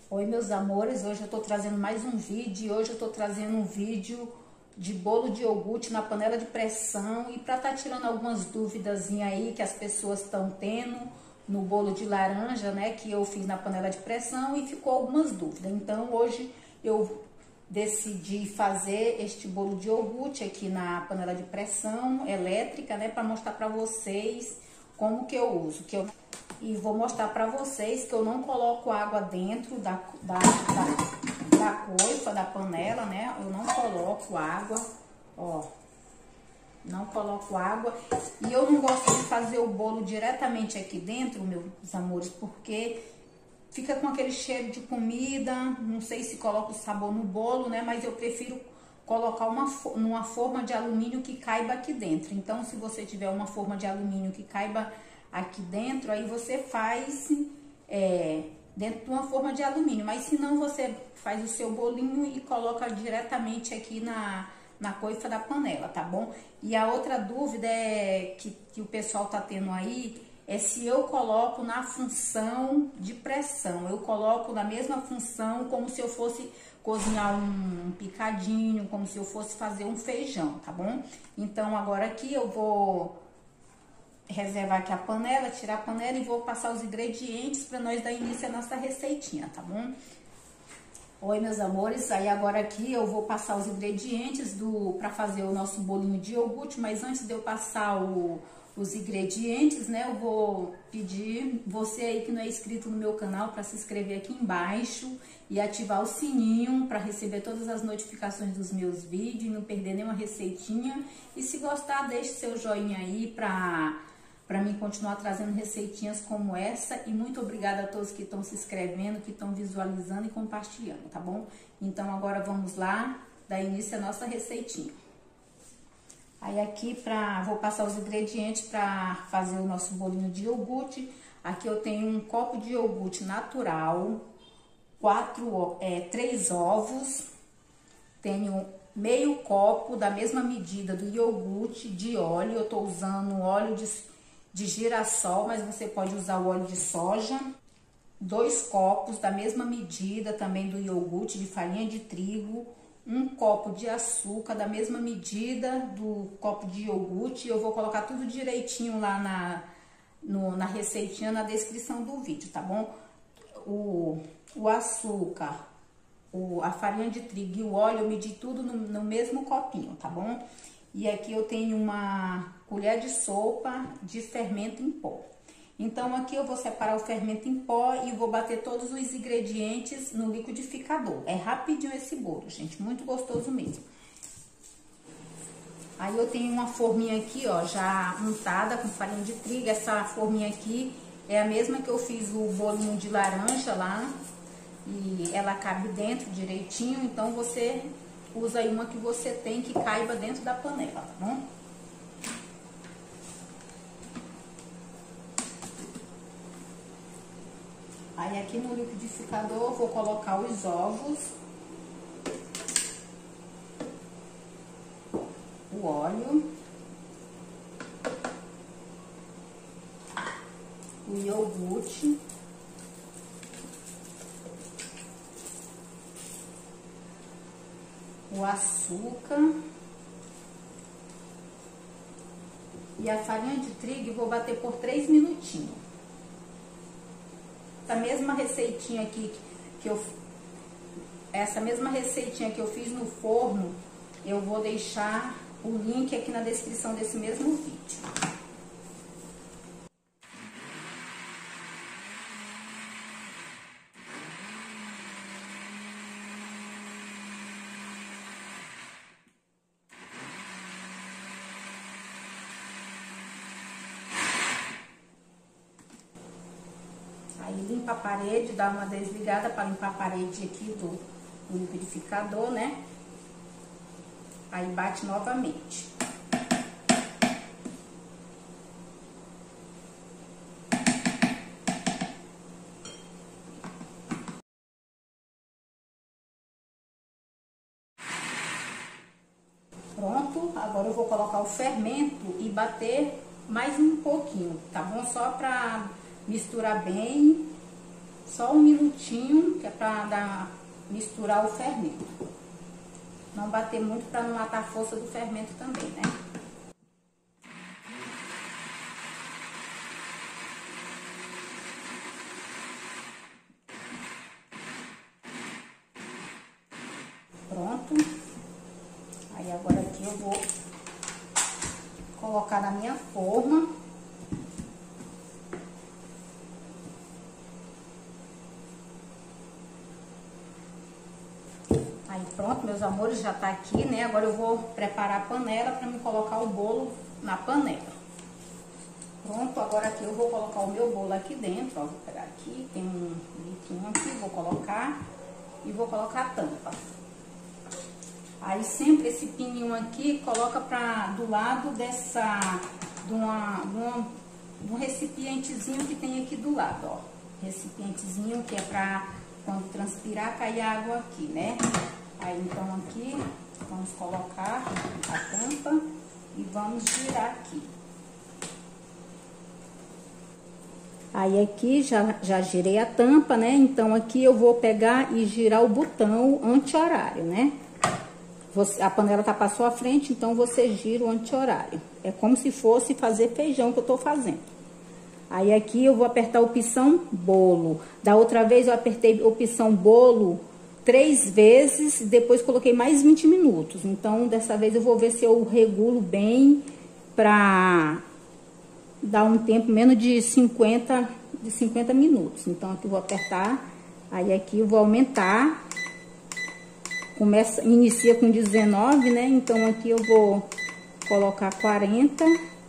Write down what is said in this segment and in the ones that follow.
Oi, meus amores, hoje eu tô trazendo mais um vídeo e hoje eu tô trazendo um vídeo de bolo de iogurte na panela de pressão e pra tá tirando algumas dúvidas aí que as pessoas estão tendo no bolo de laranja, né, que eu fiz na panela de pressão e ficou algumas dúvidas. Então hoje eu decidi fazer este bolo de iogurte aqui na panela de pressão elétrica, né, para mostrar para vocês como que eu uso, e vou mostrar para vocês que eu não coloco água dentro da coifa, da panela, né? Eu não coloco água, ó. Não coloco água. E eu não gosto de fazer o bolo diretamente aqui dentro, meus amores, porque fica com aquele cheiro de comida. Não sei se coloca o sabor no bolo, né? Mas eu prefiro colocar numa forma de alumínio que caiba aqui dentro. Então, se você tiver uma forma de alumínio que caiba aqui dentro, aí você faz dentro de uma forma de alumínio. Mas se não, você faz o seu bolinho e coloca diretamente aqui na coifa da panela, tá bom? E a outra dúvida que o pessoal tá tendo aí é se eu coloco na função de pressão. Eu coloco na mesma função como se eu fosse cozinhar um picadinho, como se eu fosse fazer um feijão, tá bom? Então agora aqui eu vou reservar aqui a panela, tirar a panela e vou passar os ingredientes para nós dar início à nossa receitinha, tá bom? Oi, meus amores, aí agora aqui eu vou passar os ingredientes para fazer o nosso bolinho de iogurte, mas antes de eu passar os ingredientes, né, eu vou pedir você aí que não é inscrito no meu canal para se inscrever aqui embaixo e ativar o sininho para receber todas as notificações dos meus vídeos e não perder nenhuma receitinha. E se gostar, deixe seu joinha aí para mim continuar trazendo receitinhas como essa. E muito obrigada a todos que estão se inscrevendo, que estão visualizando e compartilhando, tá bom? Então agora vamos lá dar início à nossa receitinha. Aí aqui vou passar os ingredientes para fazer o nosso bolinho de iogurte. Aqui eu tenho um copo de iogurte natural, 3 ovos, tenho meio copo da mesma medida do iogurte de óleo. Eu tô usando óleo de girassol, mas você pode usar o óleo de soja. 2 copos da mesma medida também do iogurte de farinha de trigo. 1 copo de açúcar da mesma medida do copo de iogurte. Eu vou colocar tudo direitinho lá na receitinha, na descrição do vídeo, tá bom? O açúcar, a farinha de trigo e o óleo, eu medi tudo no mesmo copinho, tá bom? E aqui eu tenho uma colher de sopa de fermento em pó. Então aqui eu vou separar o fermento em pó e vou bater todos os ingredientes no liquidificador. É rapidinho esse bolo, gente, muito gostoso mesmo. Aí eu tenho uma forminha aqui, ó, já untada com farinha de trigo. Essa forminha aqui é a mesma que eu fiz o bolinho de laranja lá. E ela cabe dentro direitinho, então você usa aí uma que você tem que caiba dentro da panela, tá bom? Aí aqui no liquidificador eu vou colocar os ovos, o óleo, o iogurte, o açúcar e a farinha de trigo e vou bater por 3 minutinhos. Essa mesma receitinha aqui que eu fiz no forno, eu vou deixar o link aqui na descrição desse mesmo vídeo. Aí limpa a parede, dá uma desligada para limpar a parede aqui do liquidificador, né? Aí bate novamente. Pronto, agora eu vou colocar o fermento e bater mais um pouquinho, tá bom? Só pra misturar bem, Só um minutinho, que é pra misturar o fermento. Não bater muito pra não matar a força do fermento também, né? Pronto. Aí agora aqui eu vou colocar na minha forma. Aí pronto, meus amores, já tá aqui, né? Agora eu vou preparar a panela pra me colocar o bolo na panela. Pronto, agora aqui eu vou colocar o meu bolo aqui dentro, ó. Vou pegar aqui, tem um litrinho aqui, vou colocar e vou colocar a tampa. Aí sempre esse pininho aqui, coloca do lado de um recipientezinho que tem aqui do lado, ó. Recipientezinho que é pra quando transpirar, cair água aqui, né? Aí então aqui, vamos colocar a tampa e vamos girar aqui. Aí aqui já girei a tampa, né? Então aqui eu vou pegar e girar o botão anti-horário, né? A panela tá pra sua frente, então você gira o anti-horário. É como se fosse fazer feijão que eu tô fazendo. Aí aqui eu vou apertar a opção bolo. Da outra vez eu apertei a opção bolo 3 vezes, depois coloquei mais 20 minutos. Então dessa vez eu vou ver se eu regulo bem pra dar um tempo menos de 50 minutos. Então aqui eu vou apertar, aí aqui eu vou aumentar. Inicia com 19, né? Então aqui eu vou colocar 40.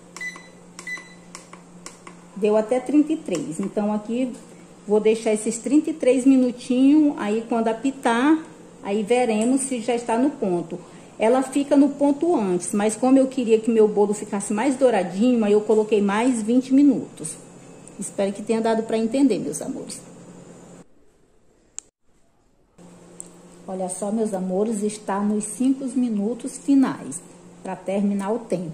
Deu até 33. Então aqui vou deixar esses 33 minutinhos. Aí quando apitar, aí veremos se já está no ponto. Ela fica no ponto antes, mas como eu queria que meu bolo ficasse mais douradinho, aí eu coloquei mais 20 minutos. Espero que tenha dado para entender, meus amores. Olha só, meus amores, está nos 5 minutos finais, para terminar o tempo.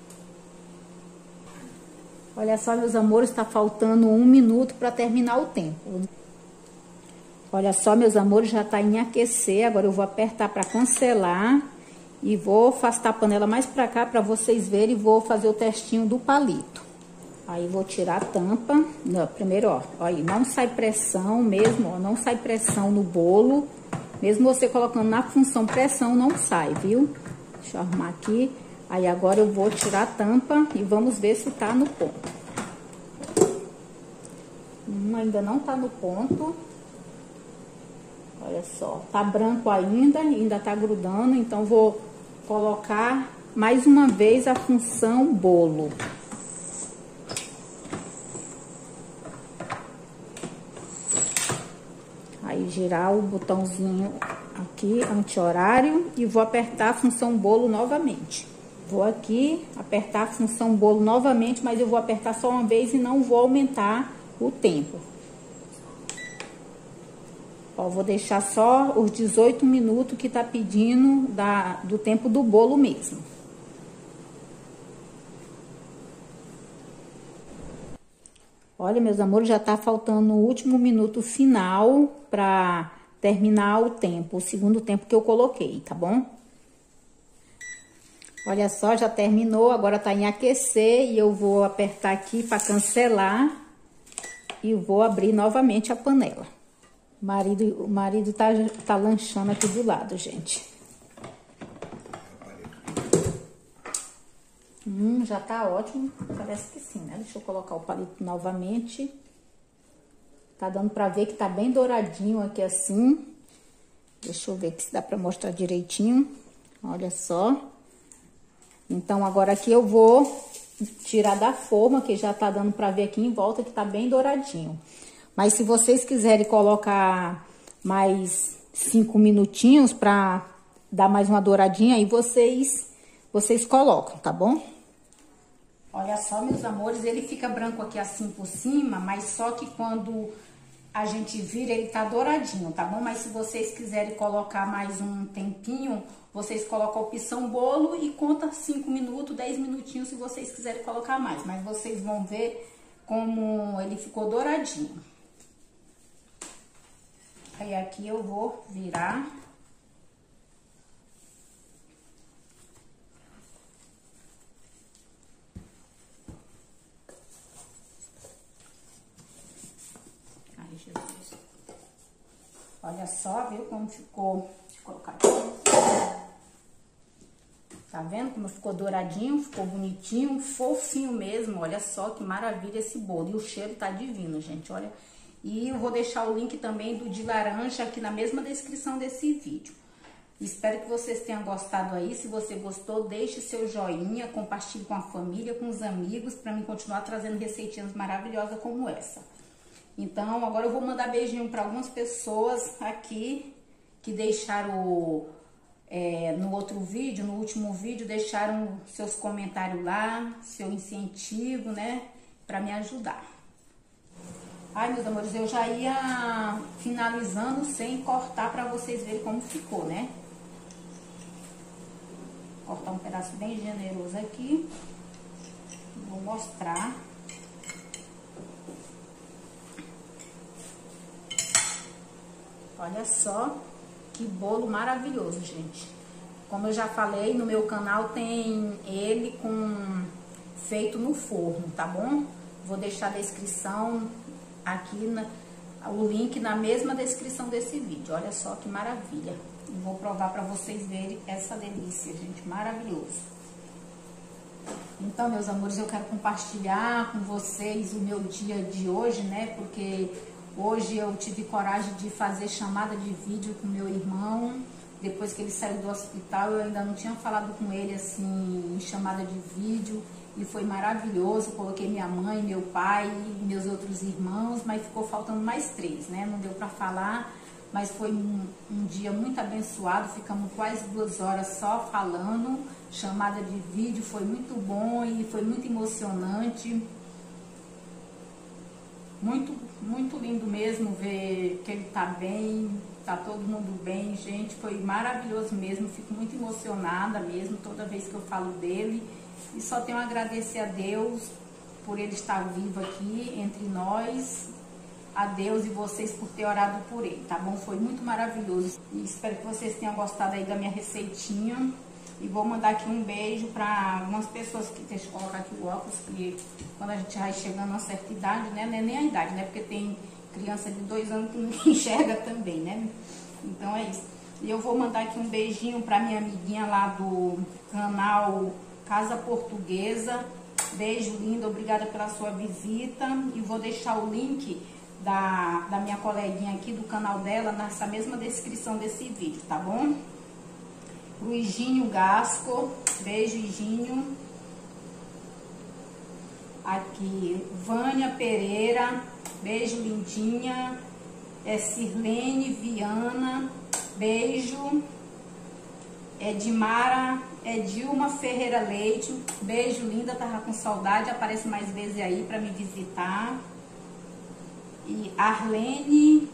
Olha só, meus amores, está faltando 1 minuto para terminar o tempo. Olha só, meus amores, já está em aquecer. Agora eu vou apertar para cancelar e vou afastar a panela mais para cá para vocês verem e vou fazer o testinho do palito. Aí vou tirar a tampa. Não, primeiro, ó, aí não sai pressão mesmo, ó, não sai pressão no bolo. Mesmo você colocando na função pressão, não sai, viu? Deixa eu arrumar aqui. Aí agora eu vou tirar a tampa e vamos ver se tá no ponto. Ainda não tá no ponto. Olha só, tá branco ainda tá grudando. Então vou colocar mais uma vez a função bolo. Aí girar o botãozinho aqui, anti-horário, e vou apertar a função bolo novamente. Vou aqui apertar a função bolo novamente, mas eu vou apertar só uma vez e não vou aumentar o tempo. Ó, vou deixar só os 18 minutos que tá pedindo do tempo do bolo mesmo. Olha, meus amores, já tá faltando o último minuto final pra terminar o tempo, o segundo tempo que eu coloquei, tá bom? Olha só, já terminou, agora tá em aquecer e eu vou apertar aqui pra cancelar e vou abrir novamente a panela. O marido tá lanchando aqui do lado, gente. Já tá ótimo, parece que sim, né? Deixa eu colocar o palito novamente. Tá dando pra ver que tá bem douradinho aqui assim. Deixa eu ver se dá pra mostrar direitinho. Olha só. Então, agora aqui eu vou tirar da forma, que já tá dando pra ver aqui em volta que tá bem douradinho. Mas se vocês quiserem colocar mais 5 minutinhos pra dar mais uma douradinha, aí vocês colocam, tá bom? Olha só, meus amores, ele fica branco aqui assim por cima, mas só que quando a gente vira, ele tá douradinho, tá bom? Mas se vocês quiserem colocar mais um tempinho, vocês colocam a opção bolo e conta 5 minutos, 10 minutinhos se vocês quiserem colocar mais. Mas vocês vão ver como ele ficou douradinho. Aí aqui eu vou virar. Ai, Jesus. Olha só, viu como ficou? Deixa eu colocar aqui. Tá vendo como ficou douradinho? Ficou bonitinho, fofinho mesmo. Olha só que maravilha esse bolo. E o cheiro tá divino, gente, olha. E eu vou deixar o link também do de laranja aqui na mesma descrição desse vídeo. Espero que vocês tenham gostado aí. Se você gostou, deixe seu joinha, compartilhe com a família, com os amigos, para mim continuar trazendo receitinhas maravilhosas como essa. Então, agora eu vou mandar beijinho para algumas pessoas aqui que deixaram no outro vídeo, no último vídeo, deixaram seus comentários lá, seu incentivo, né, para me ajudar. Ai, meus amores, eu já ia finalizando sem cortar para vocês verem como ficou, né? Vou cortar um pedaço bem generoso aqui. Vou mostrar. Olha só que bolo maravilhoso, gente. Como eu já falei, no meu canal tem ele feito no forno, tá bom? Vou deixar a descrição aqui, o link na mesma descrição desse vídeo. Olha só que maravilha. Vou provar para vocês verem essa delícia, gente. Maravilhoso. Então, meus amores, eu quero compartilhar com vocês o meu dia de hoje, né? Porque hoje eu tive coragem de fazer chamada de vídeo com meu irmão. Depois que ele saiu do hospital, eu ainda não tinha falado com ele assim em chamada de vídeo. E foi maravilhoso. Coloquei minha mãe, meu pai e meus outros irmãos, mas ficou faltando mais 3, né? Não deu para falar, mas foi um dia muito abençoado. Ficamos quase 2 horas só falando. Chamada de vídeo, foi muito bom e foi muito emocionante. Muito, muito lindo mesmo ver que ele tá bem, tá todo mundo bem, gente. Foi maravilhoso mesmo, fico muito emocionada mesmo toda vez que eu falo dele. E só tenho a agradecer a Deus por ele estar vivo aqui entre nós. A Deus e vocês por ter orado por ele, tá bom? Foi muito maravilhoso. E espero que vocês tenham gostado aí da minha receitinha. E vou mandar aqui um beijo para algumas pessoas que... Deixa eu colocar aqui o óculos, porque quando a gente vai chegando a uma certa idade, né? Não é nem a idade, né? Porque tem criança de 2 anos que não enxerga também, né? Então é isso. E eu vou mandar aqui um beijinho para minha amiguinha lá do canal Casa Portuguesa. Beijo lindo, obrigada pela sua visita. E vou deixar o link da minha coleguinha aqui, do canal dela, nessa mesma descrição desse vídeo, tá bom? Pro Higinho Gasco, beijo Higinho. Aqui, Vânia Pereira, beijo lindinha. Sirlene Viana, beijo. Dilma Ferreira Leite, beijo linda, tava com saudade, aparece mais vezes aí para me visitar. E Arlene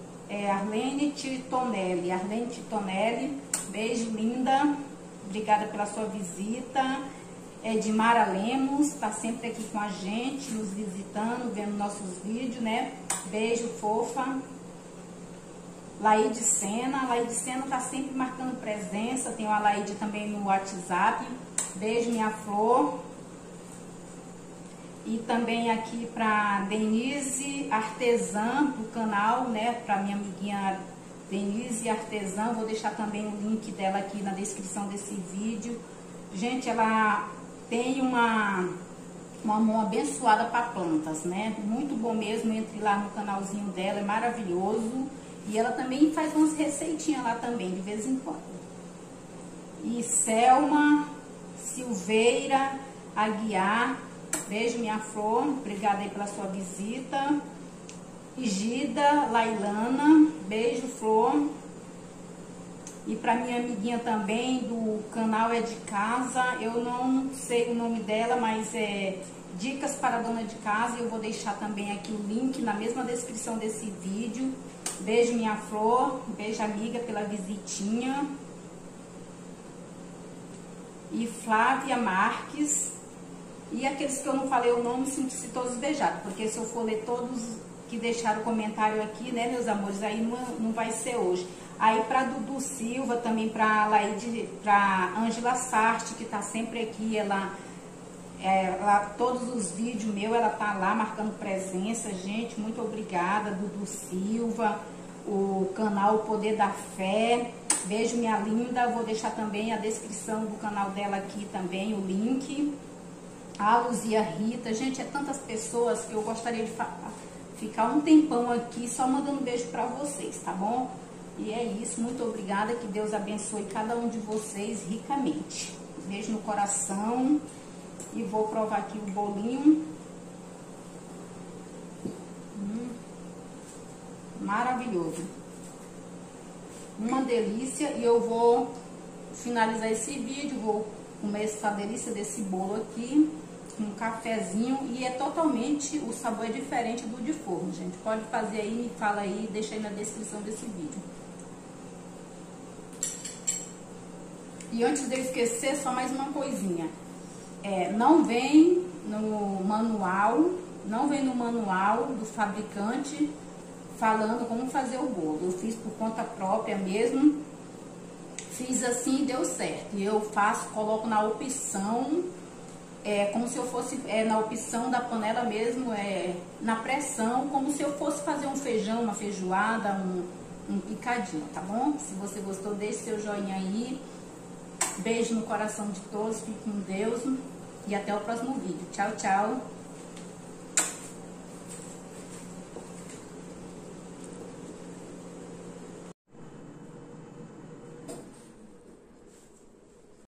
Titonelli, beijo linda, obrigada pela sua visita. Edmara Lemos, tá sempre aqui com a gente, nos visitando, vendo nossos vídeos, né? Beijo, fofa. Laide Sena tá sempre marcando presença. Tem a Laide também no WhatsApp. Beijo, minha flor. E também aqui pra Denise Artesã do canal, né? Pra minha amiguinha Denise Artesã. Vou deixar também o link dela aqui na descrição desse vídeo. Gente, ela tem uma mão abençoada para plantas, né? Muito bom mesmo. Entre lá no canalzinho dela, é maravilhoso. E ela também faz umas receitinhas lá também, de vez em quando. E Selma Silveira Aguiar, beijo, minha flor, obrigada aí pela sua visita. E Gida Lailana, beijo, flor. E para minha amiguinha também, do canal É de Casa, eu não sei o nome dela, mas é Dicas para a Dona de Casa. Eu vou deixar também aqui o link na mesma descrição desse vídeo. Beijo, minha flor. Beijo, amiga, pela visitinha. E Flávia Marques. E aqueles que eu não falei o nome, sinto-se todos beijados. Porque se eu for ler todos que deixaram comentário aqui, né, meus amores, aí não vai ser hoje. Aí pra Dudu Silva, também pra Laide, pra Ângela Sarte, que tá sempre aqui, todos os vídeos meus, ela tá lá marcando presença, gente, muito obrigada, Dudu Silva, o canal Poder da Fé, beijo minha linda, vou deixar também a descrição do canal dela aqui também, o link, a Luzia Rita, gente, é tantas pessoas que eu gostaria de ficar um tempão aqui só mandando beijo pra vocês, tá bom? E é isso, muito obrigada, que Deus abençoe cada um de vocês ricamente, beijo no coração. E vou provar aqui o bolinho. Maravilhoso. Uma delícia. E eu vou finalizar esse vídeo. Vou comer essa delícia desse bolo aqui. Com um cafezinho. E é totalmente, o sabor é diferente do de forno, gente. Pode fazer aí, me fala aí, deixa aí na descrição desse vídeo. E antes de eu esquecer, só mais uma coisinha. Não vem no manual do fabricante falando como fazer o bolo. Eu fiz por conta própria mesmo, fiz assim e deu certo. E eu coloco na opção, como se eu fosse, na opção da panela mesmo, na pressão, como se eu fosse fazer um feijão, uma feijoada, um picadinho, tá bom? Se você gostou, deixe seu joinha aí. Beijo no coração de todos, fique com Deus e até o próximo vídeo. Tchau, tchau.